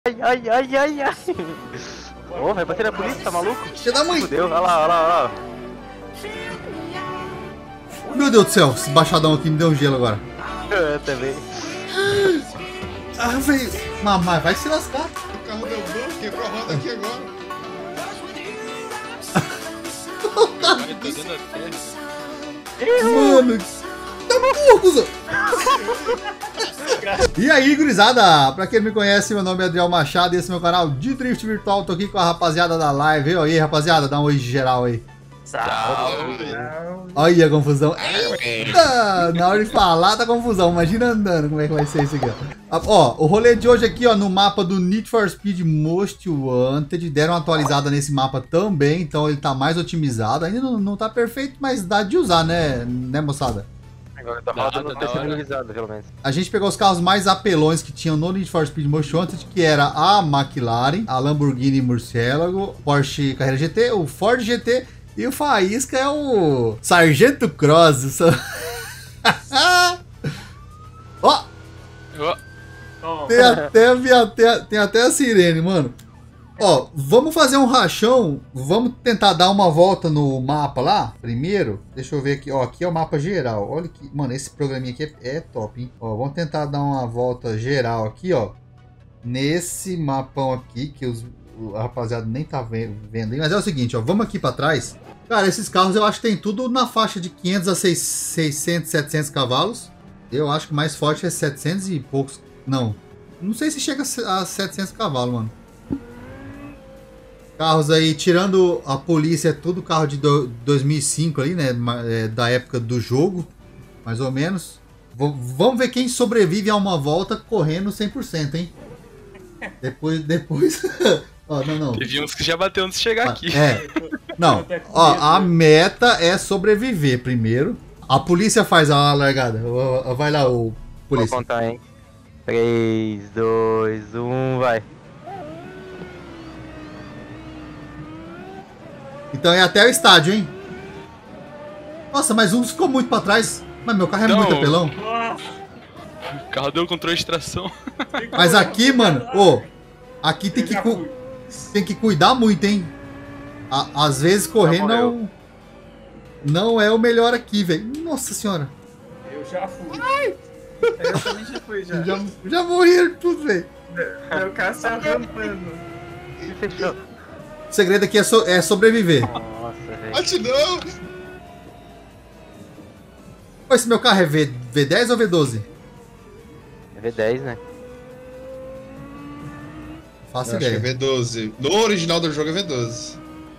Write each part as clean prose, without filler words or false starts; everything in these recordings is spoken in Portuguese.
Ai, ai, ai, ai, ai. Ô, vai bater na polícia, tá maluco? Filha da mãe! Fudeu, olha lá, olha lá, olha lá. Meu Deus do céu, esse baixadão aqui me deu um gelo agora. Eu também. Ah, velho. Mas vai se lascar. O carro deu bom, quebrou a roda aqui agora. Vai, tô dando a terra. Mano, tá burro, cuzão. E aí, gurizada? Pra quem não me conhece, meu nome é Adriel Machado e esse é meu canal de Drift Virtual. Tô aqui com a rapaziada da live. E aí, rapaziada, dá um oi geral aí. Salve. Olha a confusão. Eita, na hora de falar tá confusão. Imagina andando como é que vai ser isso aqui, ó. Ó, o rolê de hoje aqui, ó, no mapa do Need for Speed Most Wanted. Deram uma atualizada nesse mapa também, então ele tá mais otimizado. Ainda não tá perfeito, mas dá de usar, né, moçada? Agora tá rodando personalizado, pelo menos. A gente pegou os carros mais apelões que tinham no Need for Speed Most Wanted, que era a McLaren, a Lamborghini Murciélago, Porsche Carrera GT, o Ford GT e o Faísca é o Sargento Cross. Ó! Tem até a sirene, mano. Ó, vamos fazer um rachão. Vamos tentar dar uma volta no mapa lá, primeiro. Deixa eu ver aqui. Ó, aqui é o mapa geral. Olha que... Mano, esse programinha aqui é top, hein? Ó, vamos tentar dar uma volta geral aqui, ó. Nesse mapão aqui, que a rapaziada nem tá vendo aí. Mas é o seguinte, ó. Vamos aqui pra trás. Cara, esses carros eu acho que tem tudo na faixa de 500 a 600, 700 cavalos. Eu acho que o mais forte é 700 e poucos. Não sei se chega a 700 cavalos, mano. Carros aí, tirando a polícia, é tudo carro de 2005 aí, né? Da época do jogo, mais ou menos. Vamos ver quem sobrevive a uma volta correndo 100%, hein? Depois... Ó, não. Teve uns que já bateu antes de chegar aqui. É. Não, ó, a meta é sobreviver primeiro. A polícia faz a largada. Vai lá, o polícia. Vou contar, hein? 3, 2, 1, vai. Então é até o estádio, hein? Nossa, mas um ficou muito pra trás. Mas meu carro é muito apelão. O carro deu controle de tração. Mas aqui, mano, ô, aqui tem que cuidar muito, hein? Às vezes correr não é o melhor aqui, velho. Nossa senhora. Eu já fui. Ai! Eu também já fui, já. Já morreram tudo, velho. Meu carro se arrampando. Fechou. O segredo aqui é sobreviver. Nossa, velho. Bate não! Pô, esse meu carro é V10 ou V12? É V10, né? Faço Eu acho que ideia. é V12. No original do jogo é V12.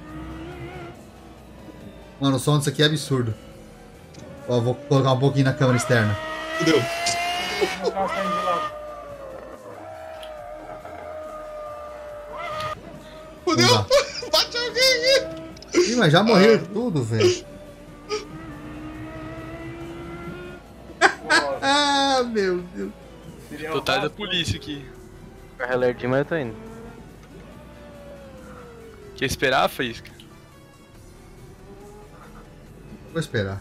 Mano, o som disso aqui é absurdo. Ó, vou colocar um pouquinho na câmera externa. Fudeu. Meu carro saindo de lá. Fudeu! Vamos Bate alguém aqui! Ih, mas já morreram tudo, velho. Ah, meu Deus. Total da polícia aqui. Carro alertinho, mas eu tô indo. Quer esperar, Faísca? Vou esperar.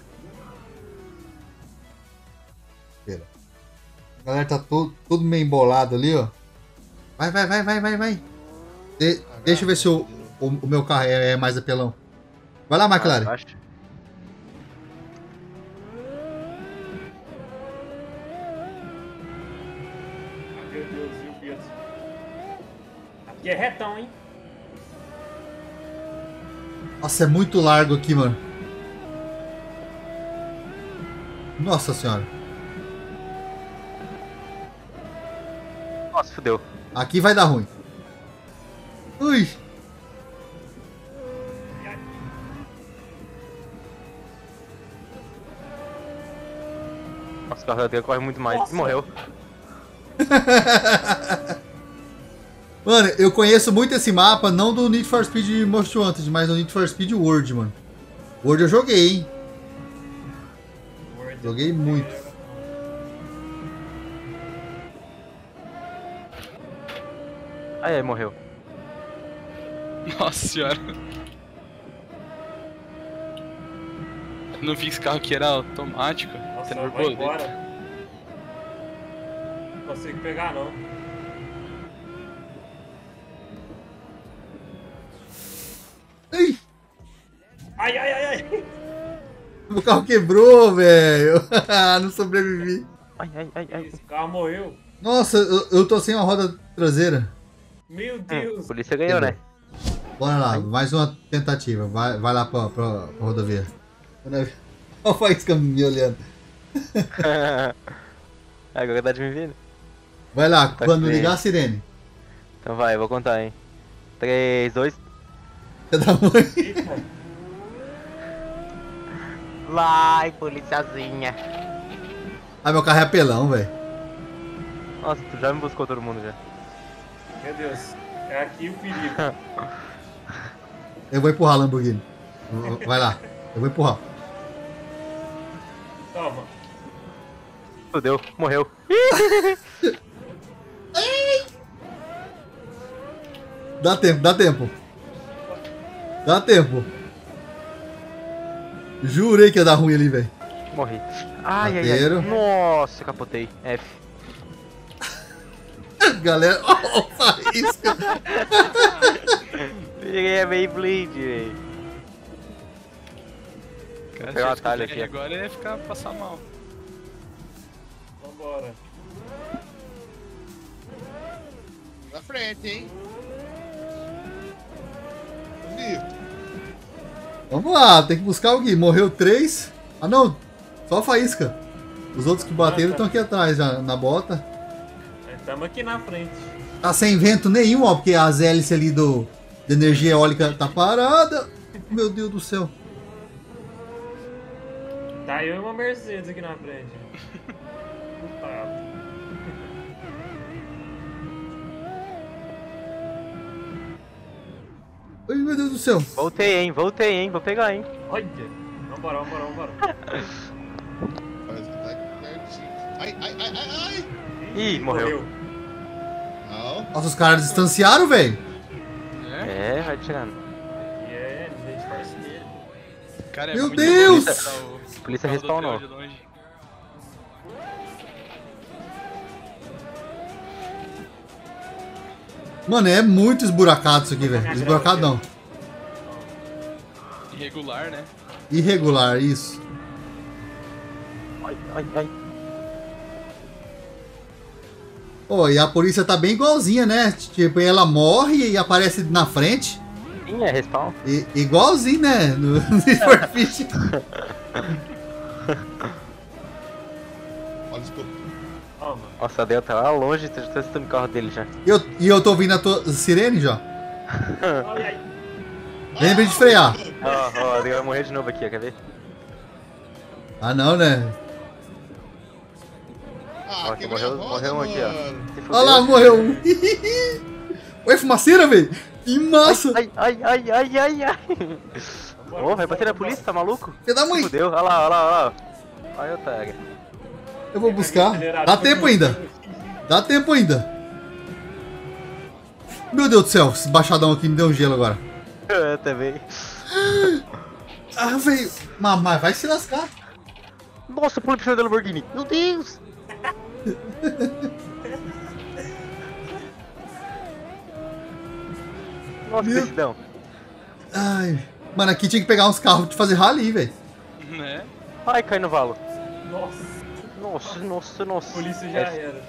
Espera. A galera tá tudo meio embolado ali, ó. Vai. Deixa eu ver se o meu carro é mais apelão. Vai lá, McLaren. Acho. Meu Deus, viu, Pedro? Aqui é retão, hein? Nossa, é muito largo aqui, mano. Nossa senhora. Nossa, fudeu. Aqui vai dar ruim. Ui. Nossa, o carro dele corre muito mais. Nossa. E morreu. Mano, eu conheço muito esse mapa, não do Need for Speed Most Wanted, mas do Need for Speed World, mano. World eu joguei, hein? Joguei muito. Aí, morreu. Nossa senhora. Não vi que esse carro aqui era automático. Nossa, Tem vai embora. Não consigo pegar, não. Ai, ai, ai, ai. O carro quebrou, velho. Não sobrevivi. Ai, ai, ai, ai. Esse carro morreu. Nossa, eu tô sem a roda traseira. Meu Deus. Polícia ganhou, né? Bora lá, mais uma tentativa. Vai lá pra rodovia. Olha o Faísca me olhando. Agora tá de me vendo. Vai lá, Tá quando bem. ligar a sirene. Então vai, eu vou contar, hein. 3, 2. Você dá mãe. Eita. Vai, policiazinha. Ah, meu carro é apelão, velho. Nossa, tu já me buscou todo mundo já. Meu Deus. É aqui o perigo. Eu vou empurrar a Lamborghini. Vai lá, eu vou empurrar. Toma. Fudeu, morreu. Dá tempo, dá tempo. Dá tempo. Jurei que ia dar ruim ali, velho. Morri. Ai, ai, ai. Bateram. Nossa, capotei. F. Galera, ó, o Faísca. Peguei a Beyblade, velho. Cara, Pegou se um eu atalho escutar aqui. agora ia ficar passar mal. Vambora. Na frente, hein? Bonito. Vamos lá, tem que buscar alguém. Morreu 3. Ah, não. Só a Faísca. Os outros que bateram estão aqui atrás, já, na bota. Estamos aqui na frente. Tá sem vento nenhum, ó, porque as hélices ali de energia eólica tá parada. Meu Deus do céu. Tá eu e uma Mercedes aqui na frente. Putado. Ai, meu Deus do céu. Voltei, hein, vou pegar, hein. Olha. Vambora, vambora, vambora. Parece que tá pertinho. Ai, ai, ai, ai, ai! Ih, morreu. Não. Nossa, os caras distanciaram, velho. É? É, vai tirando. E é, gente parceiro. Cara, é Meu muito Deus! bom botar o Polícia carro do respawnou. hotel de longe. Mano, é muito esburacado isso aqui, velho. Esburacado não. Irregular, né? Irregular, isso. Ai, ai, ai. Pô, e a polícia tá bem igualzinha, né? Tipo, ela morre e aparece na frente. Sim, é respawn. Igualzinho, né? No Need for Speed. Olha os Toma. Nossa, a Del tá lá longe, tô assistindo o carro dele já. E eu tô ouvindo a tua sirene já. Ai, ai. Lembre de frear. Ó, a Del vai morrer de novo aqui, ó, quer ver? Ah, não, né? Ah, Ó, quebrei a morreu roda, um aqui, ó. mano. Se fudeu. Olha lá, morreu um. Oi, fumaceira, velho. Que massa. Ai, ai, ai, ai, ai, ai. Ô, vai bater na polícia, tá maluco? Filho da mãe. Fudeu, olha lá, olha lá, olha lá. Olha o otário. Eu vou buscar. Dá tempo ainda. Dá tempo ainda. Meu Deus do céu, esse baixadão aqui me deu um gelo agora. Eu também. Ah, velho. Mas vai se lascar. Nossa, pulei pro chão da Lamborghini. Meu Deus. Nossa, Meu- decidão. Ai. Mano, aqui tinha que pegar uns carros de fazer rally, velho. Né? Ai, cai no valo. Nossa. Nossa, nossa, nossa. A polícia já era.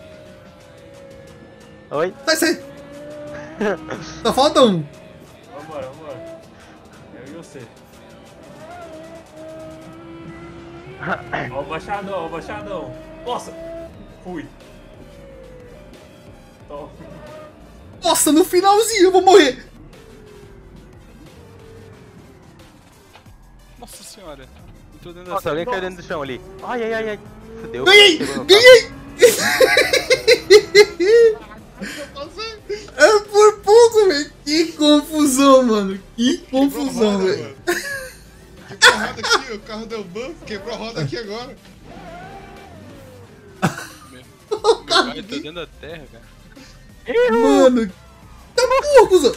Oi? Sai. Só falta um. Vambora, vambora. Eu e você. Ó o baixadão, ó o baixadão. Nossa! Fui. Toma. Nossa, no finalzinho eu vou morrer. Nossa senhora. Entrou dentro da Nossa, alguém sala. caiu dentro do chão ali. Ai, ai, ai, ai. Fudeu. Ganhei! Pegou no Ganhei! É por pouco, velho. Que confusão, mano. Que confusão, velho. Quebrou a roda aqui, o carro deu ban, quebrou a roda aqui agora. Meu pai tá dentro da terra, cara. Mano. Tá porra, cuzão.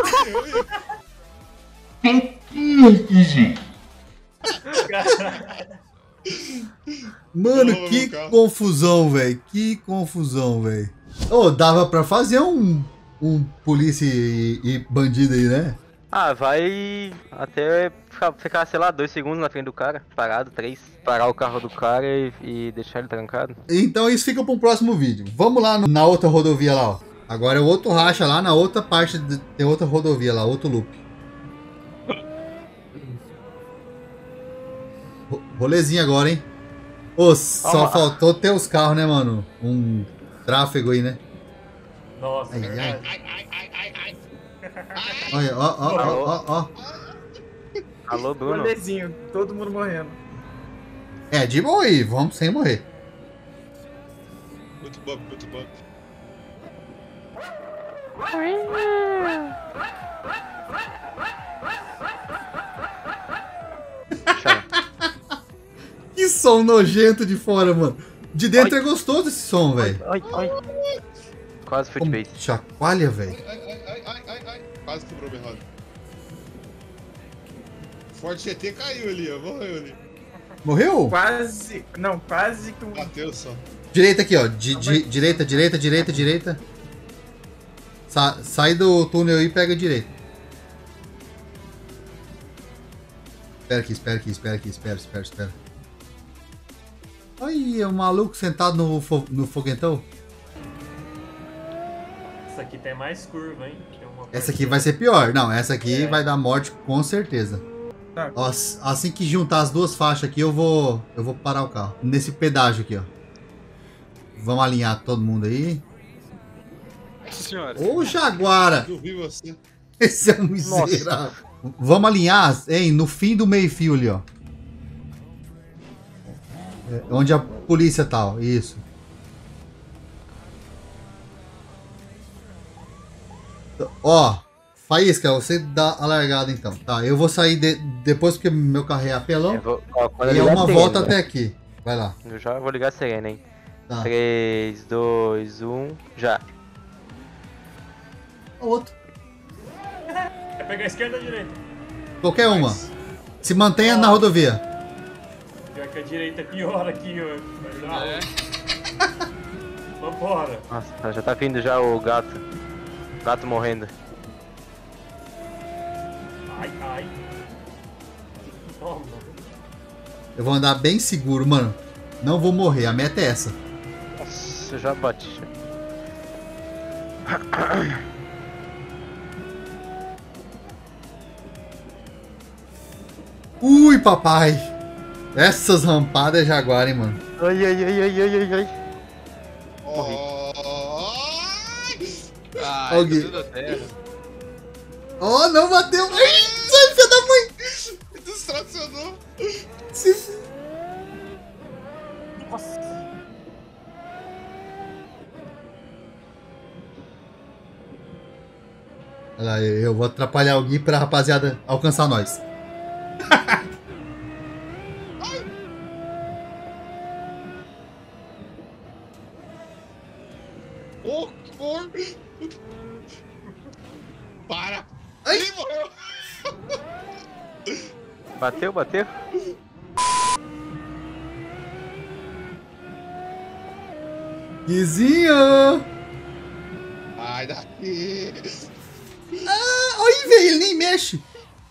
Mano, Ô, que Lucas. confusão, velho. Que confusão, velho. Ô, dava pra fazer um polícia e bandido aí, né? Ah, vai até ficar, sei lá, 2 segundos na frente do cara, parado, 3. Parar o carro do cara e deixar ele trancado. Então isso fica para um próximo vídeo. Vamos lá na outra rodovia lá, ó. Agora é o outro racha lá na outra parte, tem outra rodovia lá, outro loop. Rolezinho agora, hein? Ô, só faltou ter os carros, né, mano? Um tráfego aí, né? Nossa, Ai, verdade. Olha, ó. Alô, Bruno. Rolezinho, todo mundo morrendo. É, de boa aí, vamos sem morrer. Muito bom, muito bom. Que som nojento de fora, mano. De dentro é gostoso esse som, velho. Ai. Quase fui de Como vez. chacoalha, velho. Ai. Quase quebrou minha roda. Forte GT caiu ali, ó. Morreu ali. Morreu? Quase. Não, quase que. Bateu só. Direita aqui, ó. Direita. Sai do túnel aí e pega a direita. Espera. Aí, é um maluco sentado no foguetão. Essa aqui tem mais curva, hein? Tem uma Essa aqui vai ser pior. Não, essa aqui É. vai dar morte com certeza. Tá. Ó, assim que juntar as duas faixas aqui, eu vou parar o carro. Nesse pedágio aqui, ó. Vamos alinhar todo mundo aí. Nossa senhora. Ô, Jaguara! Eu vi você. Esse é um miserável. Vamos alinhar, hein? No fim do meio-fio ali, ó. É, onde a polícia tá, ó. Isso. Ó, Faísca, você dá a largada então. Tá, eu vou sair depois porque meu carro é apelão. Quando E é eu ligar uma a volta sirene, até aqui. Vai lá. Eu já vou ligar a sirene, hein. Tá. 3, 2, 1, já. Outro. Quer pegar a esquerda ou a direita? Qualquer uma. Se mantenha na rodovia. Pior que a direita é pior aqui, ó. Mas não. É. Vambora. Nossa, já tá vindo já o gato. Gato morrendo. Ai. Toma. Eu vou andar bem seguro, mano. Não vou morrer, a meta é essa. Nossa, eu já bati. Ui, papai. Essas rampadas é Jaguar, hein, mano. Ai. Ai, Alguém. tá tudo terra. Oh, não bateu. Ai, sai, filha da mãe. Distracionou. Se... Nossa. Olha lá, eu vou atrapalhar alguém pra rapaziada alcançar nós. Oh, que cor. Para. Ai. Ih, morreu. Bateu? Guizinho. Ai, daqui. Ah, olha aí, velho, ele nem mexe.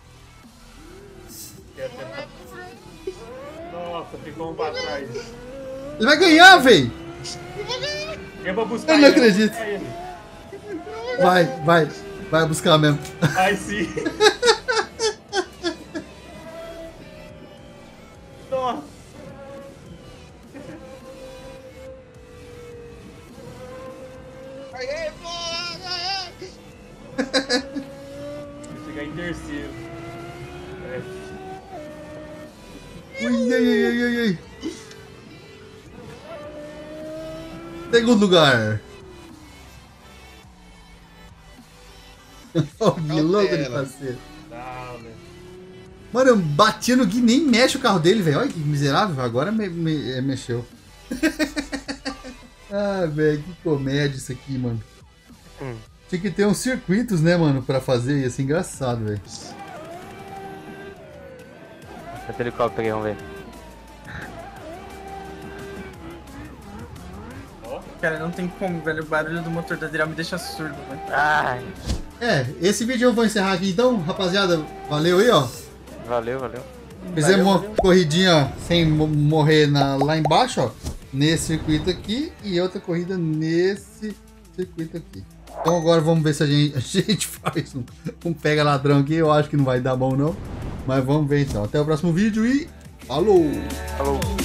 Quer tentar. Nossa, ficou um pra trás. Ele vai ganhar, velho. Eu vou buscar Eu não ele, acredito. vou buscar ele. Vai buscar mesmo. Ai, sim. Nossa. Aê, porra. Vou chegar em terceiro. É. Ui. Segundo lugar. Ó, que louco de parceiro. Não, né? Mano, eu bati no Gui, nem mexe o carro dele, velho. Olha que miserável. Agora mexeu. Ah, velho, que comédia isso aqui, mano. Tinha que ter uns circuitos, né, mano, pra fazer. Ia ser engraçado, velho. Esse helicóptero aí, vamos ver. Cara, não tem como, velho. O barulho do motor da Drill me deixa surdo, velho. Ai. esse vídeo eu vou encerrar aqui então, rapaziada. Valeu aí, ó. Valeu. Fizemos uma corridinha sem morrer lá embaixo, ó. Nesse circuito aqui e outra corrida nesse circuito aqui. Então agora vamos ver se a gente faz um pega ladrão aqui. Eu acho que não vai dar bom não. Mas vamos ver então. Até o próximo vídeo e falou! Falou.